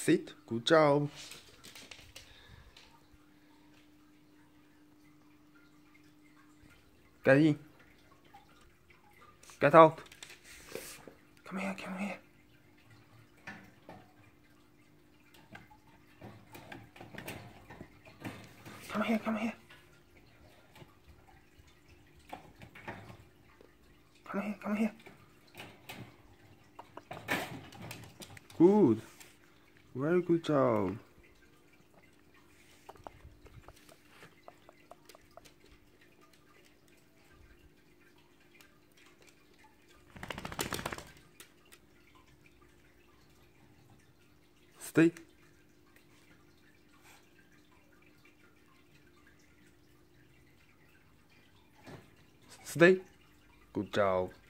Sit. Good job. Get in. Get out. Come here, come here. Come here, come here. Come here, come here. Good. Very good job. Stay. Stay. Good job.